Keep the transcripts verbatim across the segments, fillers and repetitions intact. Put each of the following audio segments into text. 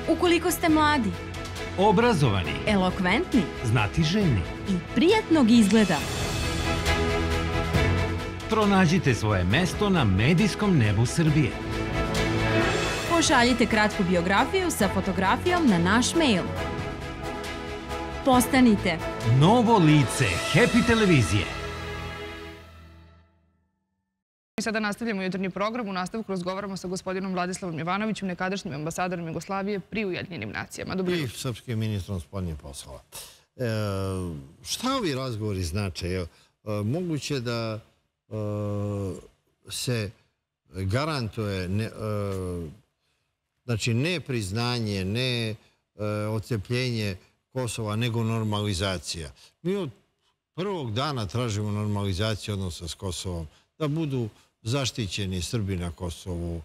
Ukoliko ste mladi, obrazovani, elokventni znatiželjni i prijatnog izgleda, pronađite svoje mesto na medijskom nebu Srbije. Pošaljite kratku biografiju sa fotografijom na naš mail. Postanite novo lice Happy televizije. Mi sada nastavljamo jutarnji program. U nastavku razgovaramo sa gospodinom Vladislavom Jovanovićem, nekadašnjim ambasadorom Jugoslavije pri Ujedinjenim nacijama. Dobro jutro. I srpskim ministrom spoljnih poslova. E, šta ovi razgovori znače? E, moguće da e, se garantuje ne, e, znači ne priznanje, ne e, odcepljenje Kosova, nego normalizacija. Mi od prvog dana tražimo normalizaciju odnosa s Kosovom, da budu zaštićeni Srbi na Kosovu,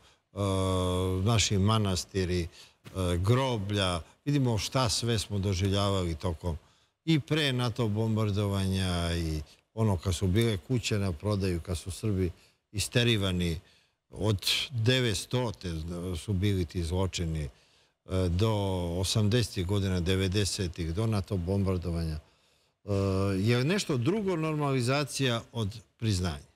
naši manastiri, groblja. Vidimo šta sve smo doživljavali tokom i pre NATO bombardovanja i ono kad su bile kuće na prodaju, kad su Srbi isterivani od devetstotih su bili ti zločini do osamdesetih godina, devedesetih, do NATO bombardovanja. Je nešto drugo normalizacija od priznanja?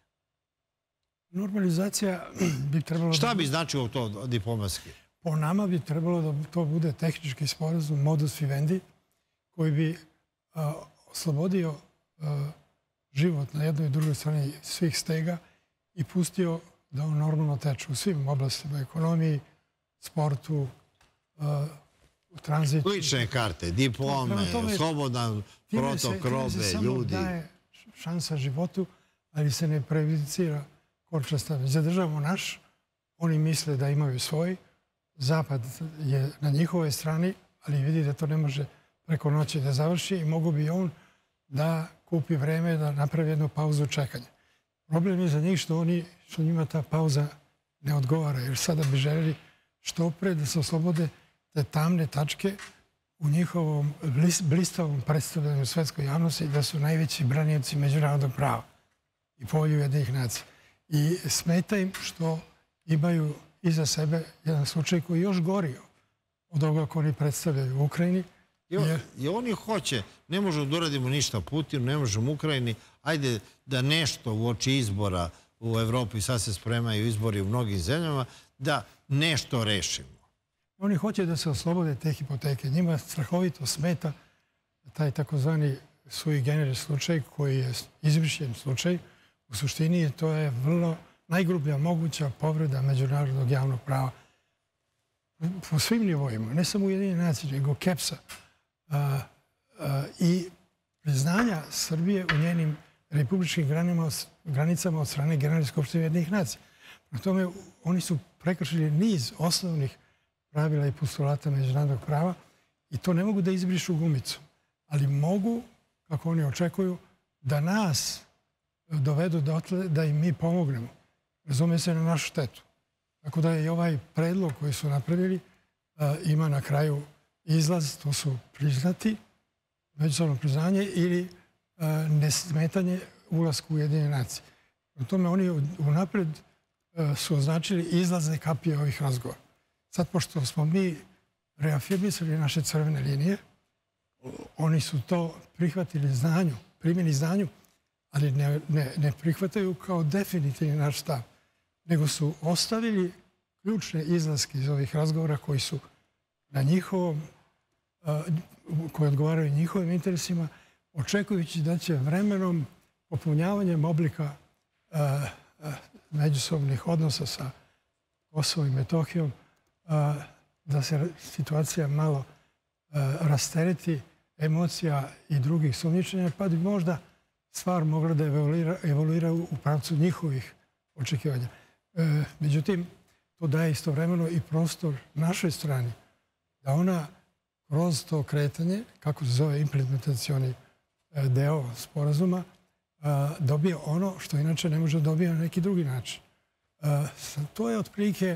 Normalizacija bi trebalo... Šta bi značilo to diplomatski? Po nama bi trebalo da to bude tehnički sporazum, modus vivendi, koji bi a, oslobodio a, život na jednoj i drugoj strani svih stega i pustio da on normalno teče u svim oblastima, ekonomiji, sportu, a, u tranzitu. Lične karte, diplome, tome, slobodan protok robe, ljudi. Samo daje šansa životu, ali se ne prejudicira Korčasta. Zadržavamo naš, oni misle da imaju svoj, Zapad je na njihovoj strani, ali vidi da to ne može preko noći da završi i mogu bi on da kupi vreme da napravi jednu pauzu čekanja. Problem je za njih što, oni, što njima ta pauza ne odgovara, jer sada bi željeli što pre da se oslobode te tamne tačke u njihovom blistavom predstavljanju svetskoj javnosti da su najveći branioci međunarodnog prava i Povelje Ujedinjenih nacija. I smeta im što imaju iza sebe jedan slučaj koji je još gorio od ovoga koji oni predstavljaju u Ukrajini. Jer... I oni hoće, ne možemo da uradimo ništa Putinu, ne možemo Ukrajini, ajde da nešto u oči izbora u Evropi, sad se spremaju izbori u mnogim zemljama, da nešto rešimo. Oni hoće da se oslobode te hipoteke. Njima strahovito smeta taj takozvani sui generis slučaj koji je izmišljen slučaj. U suštini to je vrlo najgrublja moguća povreda međunarodnog javnog prava po svim nivoima, ne samo Ujedinjene nacije, nego Kepsa i priznanja Srbije u njenim republičkim granicama od strane Generalne skupštine Ujedinjenih nacija. Na tome oni su prekršili niz osnovnih pravila i postulata međunarodnog prava i to ne mogu da izbrišu gumicom, ali mogu, kako oni očekuju, da nas dovedu dotle da im mi pomognemo. Razume se na našu štetu. Tako da je i ovaj predlog koji su napravili ima na kraju izlaz, to su priznati, međusobno priznanje ili nesmetanje ulasku u Ujedinjene nacije. U tome oni unapred su označili izlazne kapije ovih razgovora. Sad, pošto smo mi reafirmisali naše crvene linije, oni su to prihvatili znanju, primjeni znanju, ali ne, ne, ne prihvataju kao definitivni naš stav, nego su ostavili ključne izlaske iz ovih razgovora koji su na njihovom, koji odgovaraju njihovim interesima, očekujući da će vremenom popunjavanjem oblika međusobnih odnosa sa Kosovom i Metohijom da se situacija malo rastereti emocija i drugih sumnjičenja, pa bi možda stvar mogla da evoluira u pravcu njihovih očekivanja. Međutim, to daje istovremeno i prostor našoj strani da ona kroz to kretanje, kako se zove implementacioni deo sporazuma, dobije ono što inače ne može dobiti na neki drugi način. To je otprilike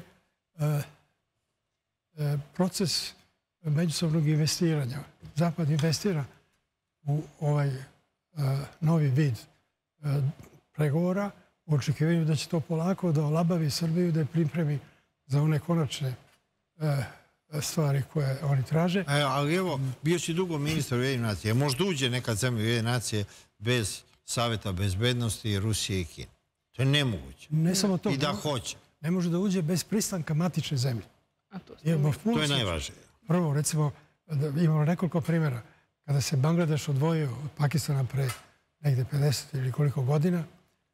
proces međusobnog investiranja. Zapad investira u ovaj novi vid pregovora u očekivanju da će to polako da olabavi Srbiju, da je pripremi za one konačne stvari koje oni traže. Ali evo, bio si dugo ministar Ujedinjenih nacija. Možda uđe neka zemlja Ujedinjene nacije bez Saveta bezbednosti Rusije i Kine. To je nemoguće. Ne samo to. I da hoće. Ne može da uđe bez pristanka matične zemlje. To je najvažnije. Prvo, recimo, imamo nekoliko primjera. Kada se Bangladeš odvojio od Pakistana pre negde pedeset ili koliko godina,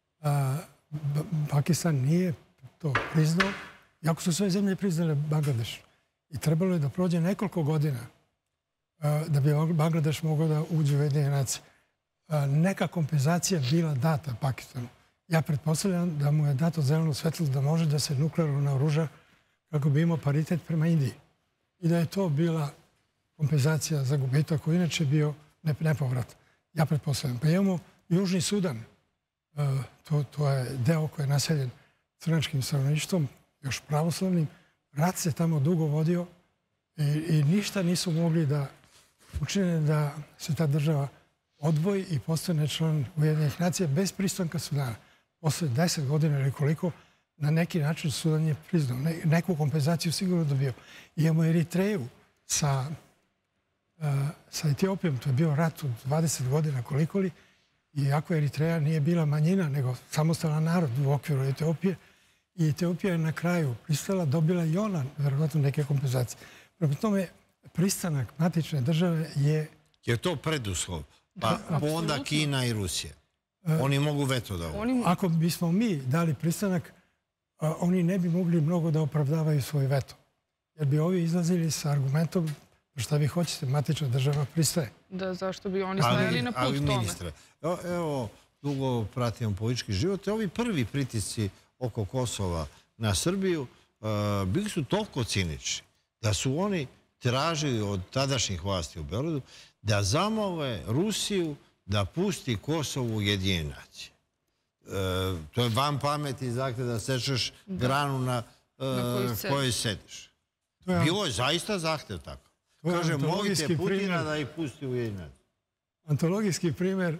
Pakistan nije to priznao, iako su sve zemlje priznale Bangladeš. I trebalo je da prođe nekoliko godina da bi Bangladeš mogao da uđe u Ujedinjene nacije. Neka kompenzacija bila data Pakistanu. Ja pretpostavljam da mu je dato zeleno svetlo da može da se nuklearno naoruža kako bi imao paritet prema Indiji. I da je to bila kompenzacija za gubitak koji inače bio nepovrat. Ja pretpostavljam. Pa imamo Južni Sudan. To je deo koji je naseljen crnačkim stanovništvom, još pravoslavnim. Rat se tamo dugo vodio i ništa nisu mogli da učine da se ta država odvoji i postane član Ujedinjenih nacija bez pristanka Sudana. Posle deset godina ili koliko, na neki način Sudan je priznao. Neku kompenzaciju sigurno dobio. Imamo Eritreju sa Etiopijom. To je bio rat od dvadeset godina koliko li. Iako Eritreja nije bila manjina, nego samostalan narod u okviru Etiopije. I Etiopija je na kraju pristala, dobila i ona, verovatno, neke kompenzacije. Prema tome, pristanak matične države je... Je to preduslov? Pa onda Kina i Rusija. Oni mogu veto da ovo. Ako bismo mi dali pristanak, oni ne bi mogli mnogo da opravdavaju svoj veto. Jer bi ovi izlazili sa argumentom šta vi hoćete, matična država pristaje. Da, zašto bi oni stajali na put tome? Ali, ministre, evo, dugo pratimo politički život. Ovi prvi pritisci oko Kosova na Srbiju bili su toliko cinični da su oni tražili od tadašnjih vlasti u Beogradu da zamole Rusiju da pusti Kosovo u Ujedinjene nacije. To je van pameti, dakle, da sečeš granu na kojoj sediš. Bilo je zaista zahtev tako. Kaže, molite Putina da ih pusti u Ujedinjene nacije. Antologijski primjer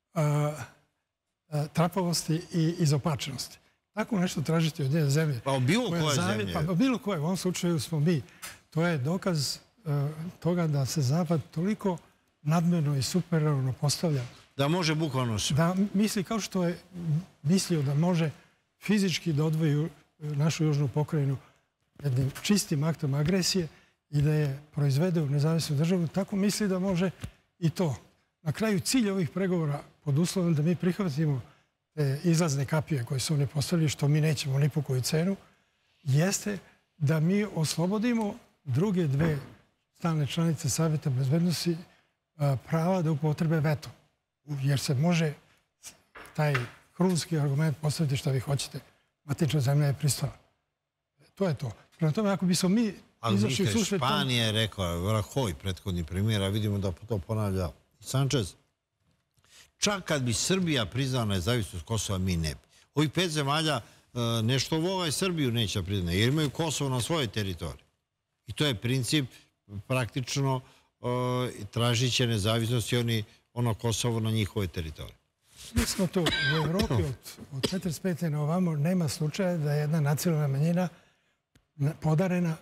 trapavosti i izopačenosti. Tako nešto tražiti od jedne zemlje. Pa o bilo koje zemlje? Pa bilo koje. U ovom slučaju smo mi. To je dokaz toga da se Zapad toliko nadmeno i superno postavlja. Da može bukvalno sve. Da misli kao što je mislio da može fizički da odvoji našu južnu pokrajinu jednim čistim aktom agresije i da je proizvede u nezavisnu državu, tako misli da može i to. Na kraju cilj ovih pregovora pod uslovom da mi prihvatimo te izlazne kapije koje su oni postavili, što mi nećemo ni po koju cenu, jeste da mi oslobodimo druge dve stalne članice Saveta bezbednosti prava da upotrebe veto. Jer se može taj krunski argument postaviti šta vi hoćete. Matična zemlja je pristala. To je to. Prema tome, ako bismo mi izašli u susret... Ali Španija je rekla, Rahoj, prethodni primjer, a vidimo da to ponavlja Sanchez. Čak kad bi Srbija priznala nezavisnost Kosova, mi ne bi. Ovih pet zemalja nešto vole Srbiju neće priznati, jer imaju Kosovo na svojoj teritoriji. I to je princip praktično tražit će nezavisnost i oni ono Kosovo na njihovoj teritoriji. Mi smo tu u Evropi od četrdeset pete na ovamo nema slučaja da je jedna nacionalna manjina podarena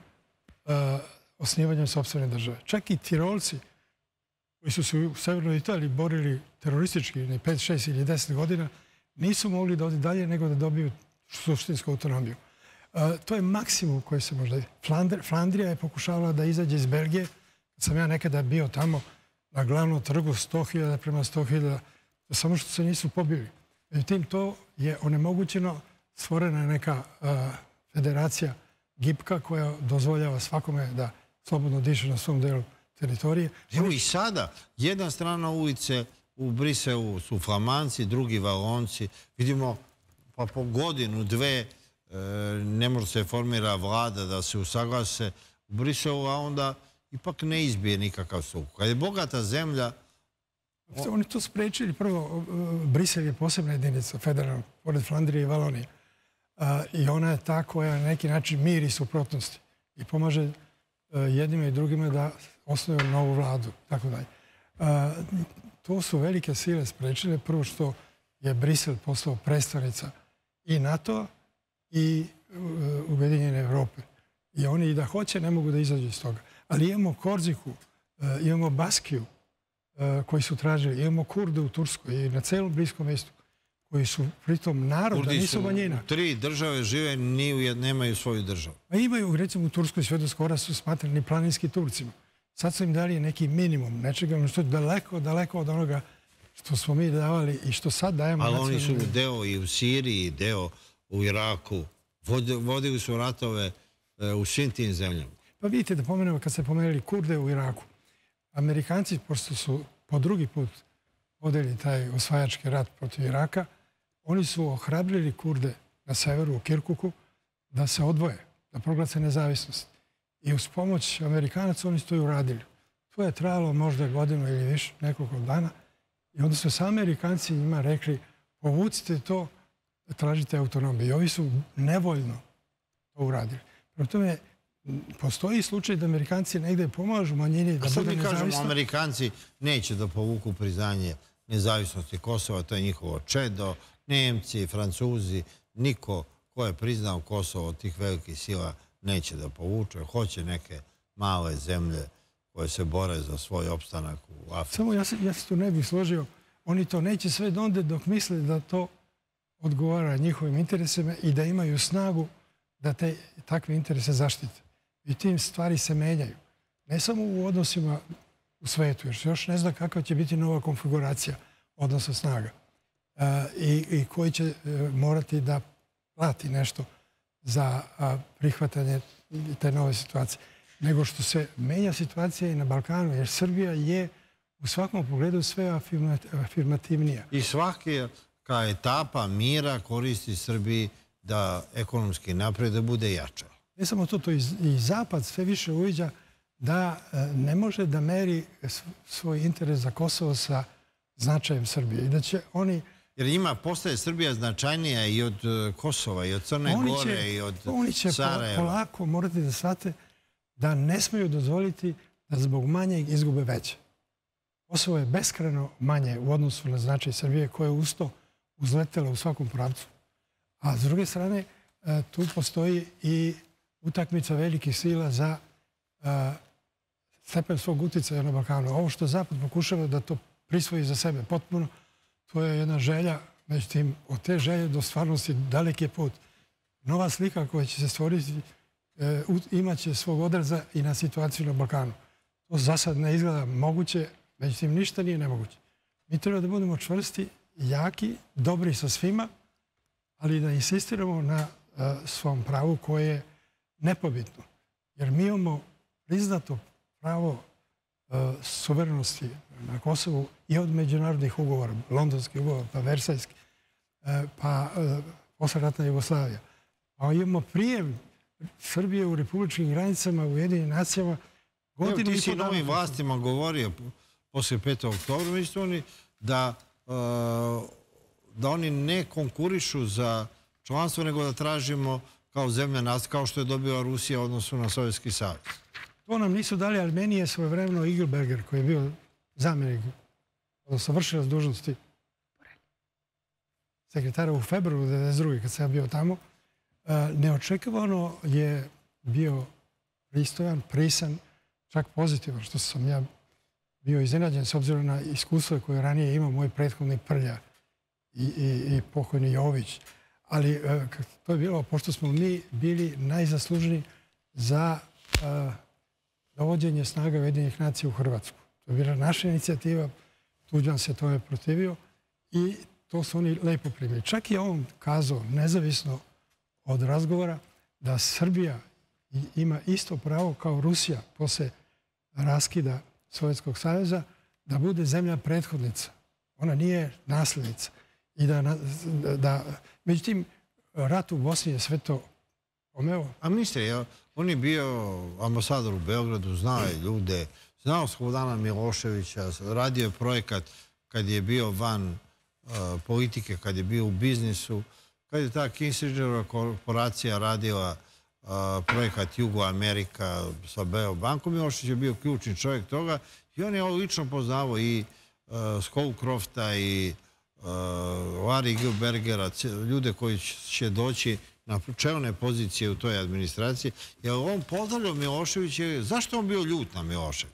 osnivanjem sopstvene države. Čak i Tirolci koji su se u Severnoj Italiji borili teroristički na pet, šest ili deset godina nisu mogli da ode dalje nego da dobiju suštinsku autonomiju. To je maksimum koji se možda... Flandrija je pokušavala da izađe iz Belgije. Kad sam ja nekada bio tamo na glavnom trgu sto hiljada prema sto hiljada, samo što se nisu pobili. Međutim, to je onemogućeno. Stvorena je neka federacija gipka koja dozvoljava svakome da slobodno diše na svom delu teritorije. Evo i sada, jedna strana ulice u Briselu su Flamanci, drugi Valonci. Vidimo, pa po godinu, dve, ne može se formira vlada da se usaglase u Briselu, a onda ipak ne izbije nikakav sukob. Kad je bogata zemlja... Oni to sprečili. Prvo, Brisel je posebna jedinica federalna, pored Flandrije i Valonije. I ona je ta koja na neki način miri suprotnosti i pomaže jednima i drugima da osnuju novu vladu. To su velike sile sprečile. Prvo što je Brisel postao predstavnica i NATO i Ujedinjene Evrope. I oni i da hoće ne mogu da izađu iz toga. Ali imamo Korziku, imamo Baskiju koji su tražili, imamo Kurde u Turskoj i na celom Bliskom istoku koji su pritom naroda, nisu manjina. Tri države žive, nemaju svoju državu. A imaju, recimo u Turskoj sve do skora su smatrani planinski Turcima. Sad su im dali neki minimum nečega, što je daleko, daleko od onoga što smo mi davali i što sad dajemo. Ali oni su deo i u Siriji, deo u Iraku. Vodili su ratove u svim tim zemljama. Pa vidite da pomenemo, kad se pomenuli Kurde u Iraku, Amerikanci, pošto su po drugi put vodili taj osvajački rat protiv Iraka, oni su ohrabrili Kurde na severu u Kirkuku da se odvoje, da proglase nezavisnost. I uz pomoć Amerikanaca oni su to i uradili. To je trajalo možda godinu ili više, nekoliko dana. I onda su sami Amerikanci njima rekli, povucite to, tražite autonomiju. I ovi su nevoljno to uradili. Prema tome, postoji slučaj da Amerikanci negde pomažu manjini da bude nezavisno. Kažemo, Amerikanci neće da povuku priznanje nezavisnosti Kosova, to je njihovo čedo. Nemci, Francuzi, niko ko je priznao Kosovo od tih velikih sila neće da povuče. Hoće neke male zemlje koje se bore za svoj opstanak u Africi. Samo ja se, ja se tu ne bih složio. Oni to neće sve donde dok misle da to odgovara njihovim interesima i da imaju snagu da te takve interese zaštite. I tim stvari se menjaju. Ne samo u odnosima u svetu, jer se još ne zna kakva će biti nova konfiguracija odnosa snaga. E, i, i koji će e, morati da plati nešto za a, prihvatanje te nove situacije. Nego što se menja situacija i na Balkanu, jer Srbija je u svakom pogledu sve afirmativnija. I svaka etapa mira koristi Srbiji da ekonomski napred da bude jača. Ne samo to, to i, i Zapad sve više uviđa da e, ne može da meri svoj interes za Kosovo sa značajem Srbije. I da će oni... Jer njima postaje Srbija značajnija i od Kosova, i od Crne oni Gore, će, i od oni će Sarajeva. polako morati da shvate da ne smiju dozvoliti da zbog manjeg izgube veće. Kosovo je beskrajno manje u odnosu na značaj Srbije koja je usto uzletela u svakom pravcu. A s druge strane, tu postoji i utakmica velikih sila za stepen svog uticaja na Balkanu. Ovo što Zapad pokušava da to prisvoji za sebe potpuno, to je jedna želja, međutim, od te želje do stvarnosti dalek je put. Nova slika koja će se stvoriti imaće svog odraza i na situaciju na Balkanu. To za sad ne izgleda moguće, međutim, ništa nije nemoguće. Mi treba da budemo čvrsti, jaki, dobri sa svima, ali da insistiramo na svom pravu koje je nepobitno. Jer mi imamo priznato pravo suverenosti na Kosovu i od međunarodnih ugovora, londonski ugovor, pa versajski, pa posleratna Jugoslavija. A imamo prijem Srbije u republičkim granicama, u Ujedinjenim nacijama. Evo, ti si novim vlastima govorio posle petog oktobra, mislim oni da, da oni ne konkurišu za članstvo, nego da tražimo kao zemlja nas, kao što je dobila Rusija u odnosu na Sovjetski savez. To nam nisu dali, ali meni je svojevremeno Igelberger, koji je bio zamjenik, odnosno vršilac dužnosti sekretara u februaru devedeset druge kad sam ja bio tamo, neočekivano je bio pristojan, prisan, čak pozitivan, što sam ja bio iznenađen s obzirom na iskustvo koje ranije imao moj prethodnik Prlja i, i, i pokojni Jović. Ali to je bilo, pošto smo mi bili najzaslužniji za uh, dovođenje snaga Ujedinjenih nacija u Hrvatsku. To je bila naša inicijativa, Tuđman se tome protivio i to su oni lepo primili. Čak je on kazao, nezavisno od razgovora, da Srbija ima isto pravo kao Rusija posle raskida Sovjetskog saveza da bude zemlja prethodnica. Ona nije nasljednica. I da, da, da, međutim, rat u Bosni je sve to omeo. A mislite, on je bio ambasador u Beogradu, znao je ljude, znao Slobodana Miloševića, radio je projekat kad je bio van uh, politike, kad je bio u biznisu, kad je ta Kissingerova korporacija radila uh, projekat Jugoamerika sa Beobankom. Milošević je bio ključni čovjek toga i on je lično poznavao i uh, Scowcrofta i Uh, Larry Gilbergera, ljude koji će doći na čelne pozicije u toj administraciji, jer on pozdravljao Miloševića. Zašto on bio ljut na Miloševića?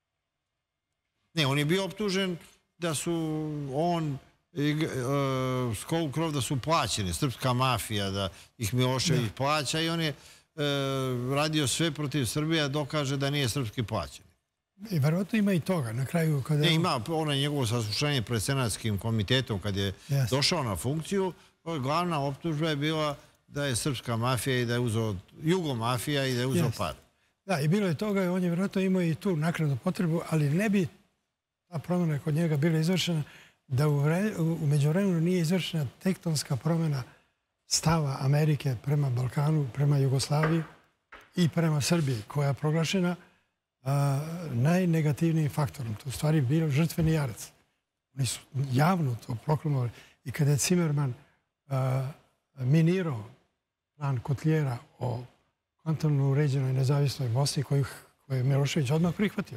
Ne, on je bio optužen da su on i Skolu krov da su plaćeni, srpska mafija, da ih Milošević plaća i on je radio sve protiv Srbije, dokaže da nije srpski plaćen. I verovatno ima i toga. Na kraju kada... Ne, ima ono njegovo saslušanje pred Senatskim komitetom kad je došao na funkciju. Glavna optužba je bila da je srpska mafija i da je uzeo jugomafija i da je uzeo pare. Da, i bilo je toga i on je verovatno imao i tu naknadnu potrebu, ali ne bi ta promjena kod njega bila izvršena da u međuvremenu nije izvršena tektonska promjena stava Amerike prema Balkanu, prema Jugoslaviji i prema Srbiji, koja je proglašena najnegativnijim faktorom. To u stvari bio žrtveni jarac. Oni su javno to proklamovali. I kada je Cimerman minirao plan Kotljera o kontinualno uređenoj nezavisnoj Bosni, koju je Milošević odmah prihvatio,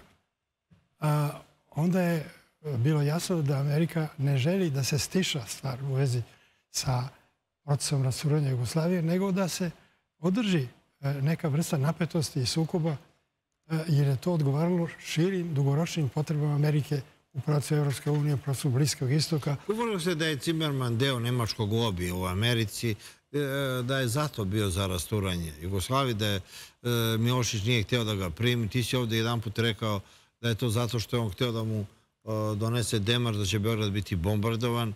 onda je bilo jasno da Amerika ne želi da se stiša stvar u vezi sa procesom rasturanja Jugoslavije, nego da se održi neka vrsta napetosti i sukoba, jer je to odgovaralo širim, dugoročnim potrebama Amerike u pravcu Evropske unije, u pravcu Bliskog istoka. Govorilo se da je Cimerman deo nemačkog lobija u Americi, da je zato bio za rasturanje Jugoslavije, da je Milošević nije htio da ga primi. Ti si ovdje jedan put rekao da je to zato što je on htio da mu donese demar, da će Beograd biti bombardovan.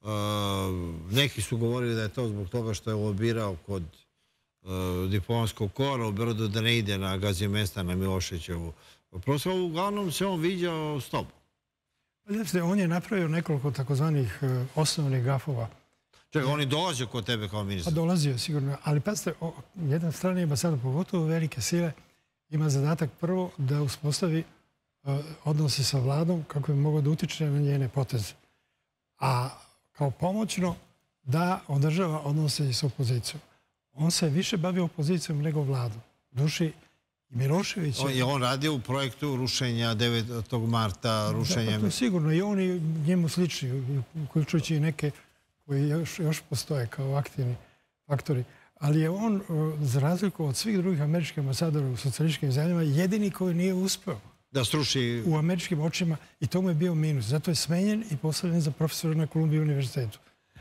Neki su govorili da je to zbog toga što je lobirao kod diplomatskog kora u Beogradu da ne ide na gazi mesta na Miloševićevu proslavu. Uglavnom se on viđao s tobom. On je napravio nekoliko takozvanih osnovnih gafova. Čekaj, oni dolaze kod tebe kao ministar? Pa dolazio, sigurno. Ali pazite, jedan strani ambasada, pogotovo velike sile, ima zadatak prvo da uspostavi odnose sa vladom kako bi mogao da utiče na njene poteze. A kao pomoćno da održava odnose i s opozicijom. On se više bavio opozicijom nego vladom. Duši i Milošević... Je on radio u projektu rušenja devetog marta, rušenja... To je sigurno. I on i njemu slični, uključujući i neke koji još postoje kao aktivni faktori. Ali je on, za razliku od svih drugih američkih ambasadora u socijalističkim zemljama, jedini koji nije uspeo da sruši u američkim očima, i to mu je bio minus. Zato je smenjen i postavljen za profesora na Kolumbiji univerzitetu.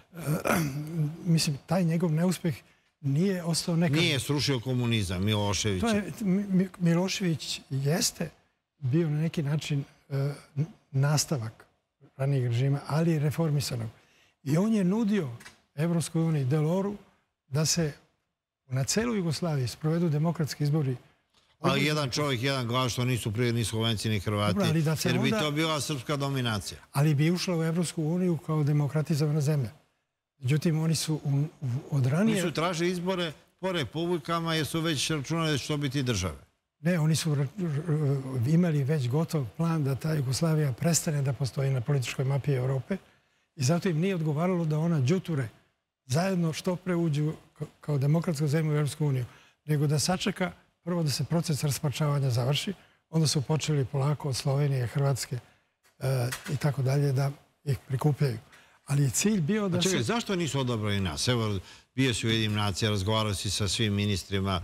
Mislim, taj njegov neuspeh nije ostao nekad... Nije srušio komunizam, Milošević. Milošević jeste bio na neki način nastavak ranijeg režima, ali reformisanog. I on je nudio Evropskoj uniji Deloru da se na celoj Jugoslaviji sprovedu demokratski izbori. Ali jedan čovjek, jedan glas, što nisu prije ni Slovenci ni Hrvati, jer bi to bila srpska dominacija. Ali bi ušla u Evropsku uniju kao demokratizovana zemlja. Međutim, oni su od ranije... Oni su tražili izbore po republikama jer su već računali da će to biti države. Ne, oni su imali već gotov plan da ta Jugoslavija prestane da postoji na političkoj mapi Evrope i zato im nije odgovaralo da ona đuture zajedno što pre uđu kao demokratska zemlja u Evropsku uniju, nego da sačeka prvo da se proces rasparčavanja završi, onda su počeli polako od Slovenije, Hrvatske i tako dalje da ih prikupljaju. Ali je cilj bio da se... Čekaj, zašto nisu odabrali nas? Evo, bio si u Jedinim nacija, razgovarao si sa svim ministrima.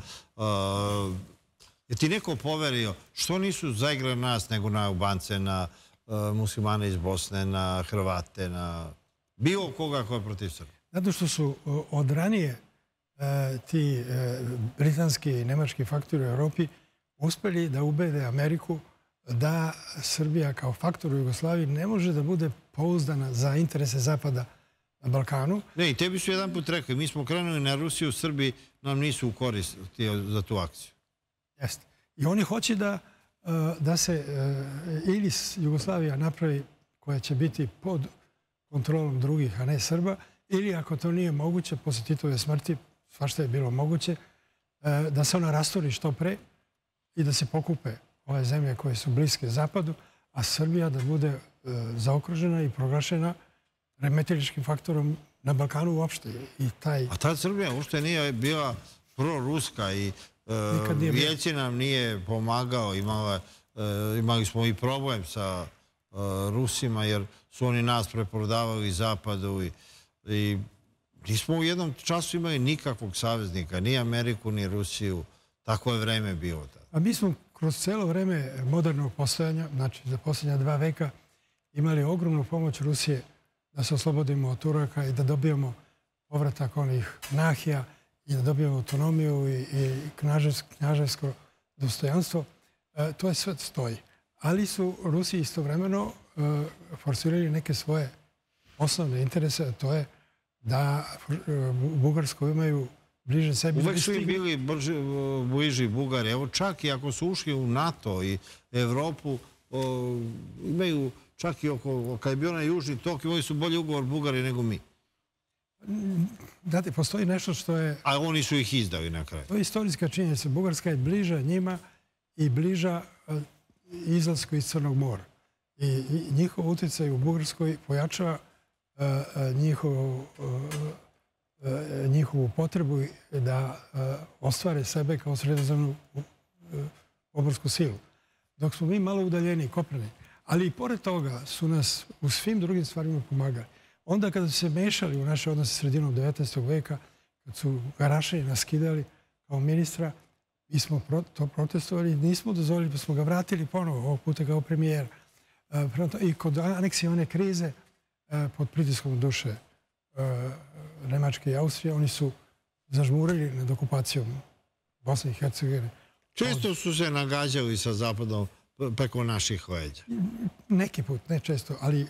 Je ti neko poverio što nisu zaigrali nas nego na Albance, na muslimane iz Bosne, na Hrvate, na bilo koga ko je protiv Srbije? Zato što su od ranije ti britanski i nemački faktori u Evropi uspeli da ubede Ameriku da Srbija kao faktor u Jugoslaviji ne može da bude pouzdana za interese Zapada na Balkanu. Ne, i tebi su jedan put rekli, mi smo krenuli na Rusiju, Srbiji nam nisu u korist za tu akciju. Jeste. I oni hoće da se ili Jugoslavija napravi koja će biti pod kontrolom drugih, a ne Srba, ili ako to nije moguće, posle Titove smrti, svašta je bilo moguće, da se ona rasturi što pre i da se pokupe ove zemlje koje su bliske Zapadu, a Srbija da bude zaokružena i proglašena remetiličkim faktorom na Balkanu uopšte. A ta Srbija uopšte nije bila proruska i Jelcin nam nije pomagao. Imali smo i problem sa Rusima jer su oni nas preprodavali Zapadu i nismo u jednom času imali nikakvog saveznika, ni Ameriku, ni Rusiju. Tako je vreme bilo tada. A mi smo kroz celo vreme modernog postojanja, znači za posljednja dva veka, imali ogromnu pomoć Rusije da se oslobodimo od Turaka i da dobijemo povratak onih nahija i da dobijemo autonomiju i, i knjaževsko dostojanstvo. E, to je sve stoji. Ali su Rusi istovremeno e, forsirali neke svoje osnovne interese, a to je da e, u Bugarskoj imaju bliže sebi. Uvek su im bili brži, bliži Bugari. Evo čak i ako su ušli u NATO i Evropu, o, imaju čak i oko, kad je bio na Južni tok, imali su bolji ugovor Bugari nego mi. Znate, postoji nešto što je... A oni su ih izdali na kraju. To je istorijska činjenica. Bugarska je bliža njima i bliža izlasku iz Crnog mora. I, i njihov utjecaj u Bugarskoj pojačava uh, njihovu, uh, njihovu potrebu da uh, ostvare sebe kao sredozemnu uh, oborsku silu. Dok smo mi malo udaljeni, kopneni. Ali i pored toga su nas u svim drugim stvarima pomagali. Onda kada su se mešali u naše odnose sredinom devetnaestog veka, kad su Garašani nas skidali kao ministra, mi smo to protestovali, nismo dozvolili, pa smo ga vratili ponovo, ovog puta kao premijera. I kod aneksije one krize, pod pritiskom duše Nemačke i Austrije, oni su zažmurili nad okupacijom Bosne i Hercegovine. Često su se nagađali sa Zapadom preko naših leđa. Neki put, ne često, ali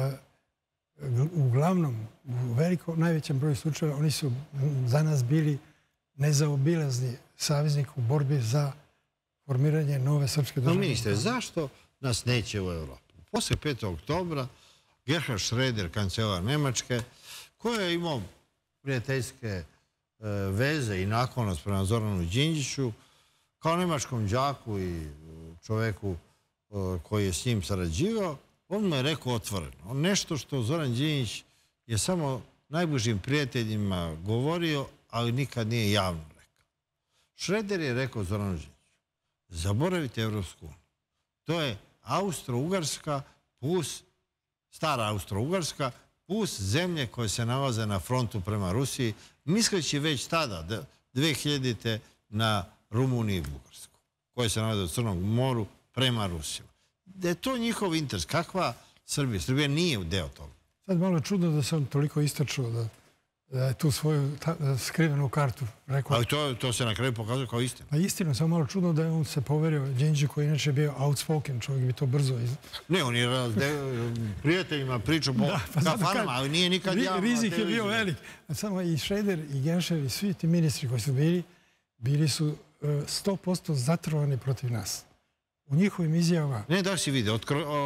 uglavnom, u velikom, najvećem broju slučajeva, oni su za nas bili nezaobilazni saveznik u borbi za formiranje nove srpske države. No, ministre, zašto nas neće u Evropu? Posle petog oktobra Gerhard Schröder, kancelar Nemačke, koji je imao prijateljske veze i naklonost prema Zoranu Đinđiću, kao nemačkom đaku i čoveku koji je s njim sarađivao, on mu je rekao otvoreno. Nešto što Zoran Đinđić je samo najbližim prijateljima govorio, ali nikad nije javno rekao. Schröder je rekao Zoranu Đinđiću, zaboravite Evropsku uniju. To je Austro-Ugarska plus, stara Austro-Ugarska, plus zemlje koje se nalaze na frontu prema Rusiji, misleći već tada, dve hiljadite na Rumuniju i Bugarsku, koje se nalaze u Crnom moru prema Rusima. Da je to njihov interes. Kakva Srbija? Srbija nije u deo toga. Sad malo čudno da se on toliko istračuo da, da je tu svoju ta, skrivenu kartu rekao. Ali to, to se na kraju pokazuje kao istina. Pa istina, samo malo čudno da je on se poverio Đinđiću koji inače bio outspoken, čovjek bi to brzo iz... Ne, on je razde, prijateljima pričao po da, pa kafanama, ali nije nikad ri, javno. Rizik je bio velik. A samo i Schröder i Genscher i svi ti ministri koji su bili, bili su sto posto zatrovani protiv nas. U njihovim izjavama... Ne, da si vidio,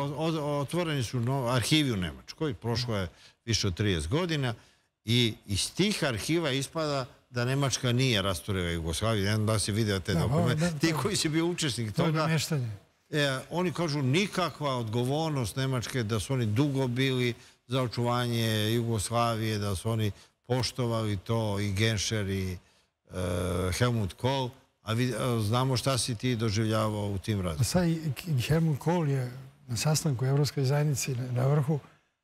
otvoreni su arhivi u Nemačkoj, prošlo je više od trideset godina i iz tih arhiva ispada da Nemačka nije rasturila Jugoslaviju. Ne znam da si vidio te dokumente. Ti koji si bio učesnik toga... E, oni kažu nikakva odgovornost Nemačke da su oni dugo bili za očuvanje Jugoslavije, da su oni poštovali to i Genscher i uh, Helmut Kohl. A vid, znamo šta si ti doživljavao u tim razlikom. Sad i Helmut Kohl je na sastanku Evropskoj zajednici na vrhu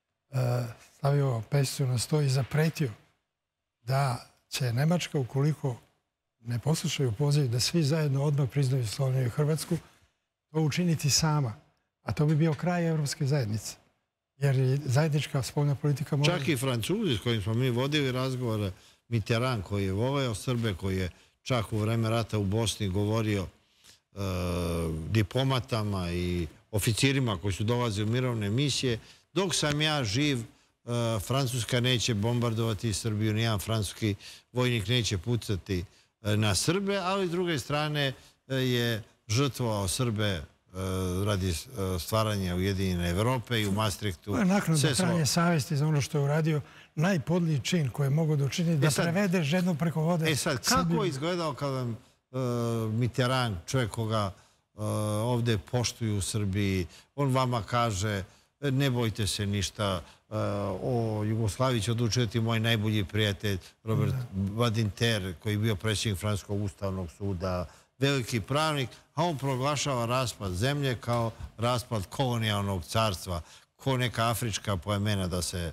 stavio pesicu na sto i zapretio da će Nemačka, ukoliko ne poslušaju poziv da svi zajedno odmah priznaju Sloveniju i Hrvatsku, to učiniti sama. A to bi bio kraj Evropske zajednice. Jer je zajednička spoljna politika... Mora... Čak i Francuzi s kojim smo mi vodili razgovore, Mitterrand koji je voleo Srbe, koji je čak u vreme rata u Bosni govorio e, diplomatama i oficirima koji su dolazili u mirovne misije. Dok sam ja živ, e, Francuska neće bombardovati Srbiju, nijedan francuski vojnik neće pucati e, na Srbe, ali s druge strane e, je žrtvovao Srbe e, radi e, stvaranja Ujedinjene Evrope i u Maastrichtu. To je naknadno trajanje savjesti za ono što je uradio najpodliji čin koji je mogao da učiniti, da prevede ženu preko vode. E sad, kako je izgledao kad vam Mitterrand, čovjek koga ovdje poštuju u Srbiji, on vama kaže ne bojte se ništa, o Jugoslaviji će odlučiti moj najbolji prijatelj Robert Badinter, koji je bio predsjednik Francuskog ustavnog suda, veliki pravnik, a on proglašava raspad zemlje kao raspad kolonijalnog carstva, ko neka afrička plemena da se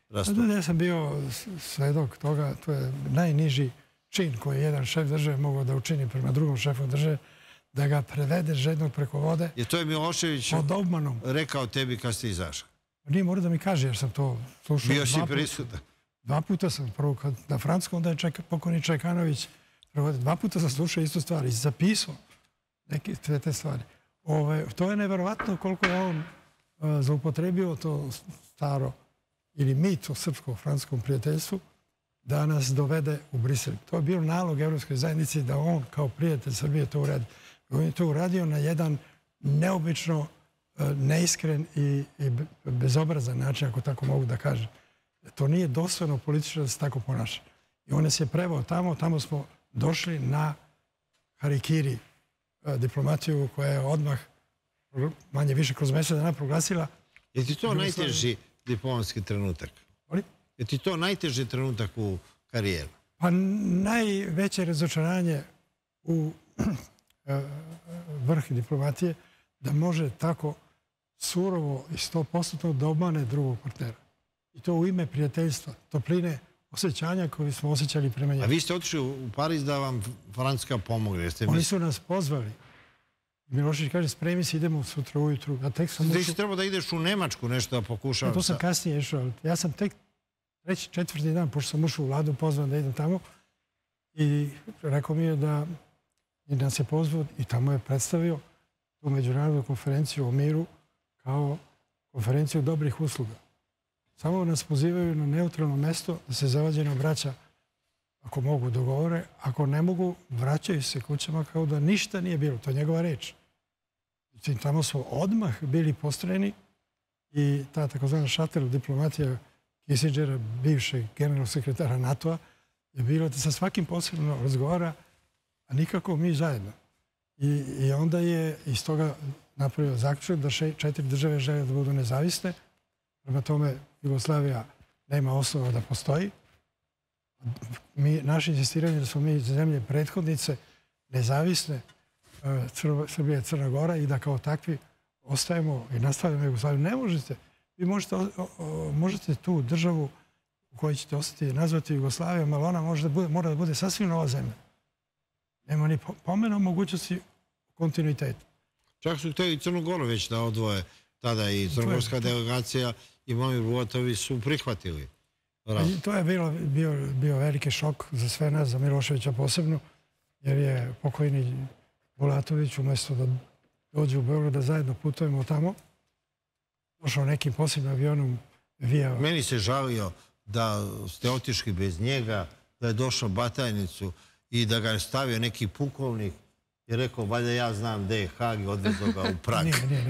rastu. Ja sam bio svedok toga, to je najniži čin koji je jedan šef države mogao da učini prema drugom šefu države, da ga prevede žednog preko vode. Je to je Milošević pod obmanom rekao tebi kad ste izašao? Nije morao da mi kaže, jer sam to slušao. Bio si prisutan. Dva puta sam, prvo na francuskom, onda je pokojni Čekanović prevodio. Dva puta sam slušao istu stvar i zapisao neke te stvari. To je neverovatno koliko je on zloupotrebio to staro ili mit o srpsko-francuskom prijateljstvu da nas dovede u Brisel. To je bio nalog Evropskoj zajednici da on kao prijatelj Srbije to uradi. On je to uradio na jedan neobično neiskren i bezobrazan način, ako tako mogu da kažem. To nije dostojno politično da se tako ponaša. I on nas je preveo tamo, tamo smo došli na harikiri diplomatiju koja je odmah manje više kroz mjesec dana proglasila. Je ti to najteži diplomatski trenutak? Je ti to najteži trenutak u karijeri? Pa najveće razočaranje u vrh diplomatije da može tako surovo i sto posto da obmane drugog partnera. I to u ime prijateljstva, topline, osjećanja koje smo osjećali prema njemu. A vi ste otišli u Pariz da vam Francuska pomogne? Oni su nas pozvali. Milošević kaže, spremi se, idemo sutra ujutru. Ti si trebao da ideš u Nemačku nešto da pokušavaš. To sam kasnije išao. Ja sam tek treći, četvrti dan, pošto sam ušao u vladu, pozvan da idem tamo. I rekao mi je da nas je pozvao i tamo je predstavio tu međunarodnu konferenciju o miru kao konferenciju dobrih usluga. Samo nas pozivaju na neutralno mesto da se zavađeno vraća ako mogu dogovore. Ako ne mogu, vraćaju se kućama kao da ništa nije bilo. To je njegova reč. Tamo smo odmah bili postrojeni i ta takozvana šatel diplomatija Kissingera, bivšeg generalnog sekretara NATO-a, je bilo da sa svakim posebno razgovara, a nikako mi zajedno. I onda je iz toga napravio zaključak da četiri države žele da budu nezavisne. Prema tome, Jugoslavija nema osnova da postoji. Naše insistiranje da smo mi zemlje prethodnice, nezavisne, Srbija i Crna Gora, i da kao takvi ostajemo i nastavljamo Jugoslaviju. Ne možete. Vi možete tu državu u kojoj ćete ostati nazvati Jugoslavijom, ali ona mora da bude sasvim nova zemlja. Nema ni pomena o mogućnosti kontinuiteta. Čak su htjeli Crnu Goru već da odvoje tada i crnogorska delegacija i Momir Bulatović su prihvatili. To je bio veliki šok za sve nas, za Miloševića posebno, jer je pokojni Bulatović umjesto da dođe u Beograd da zajedno putujemo tamo, došao nekim posebnim avionom via... Meni se žalio da ste otišli bez njega, da je došao Batajnicu i da ga je stavio neki pukovnik i rekao, valjda ja znam gde je Hag i odvezao ga u Prag.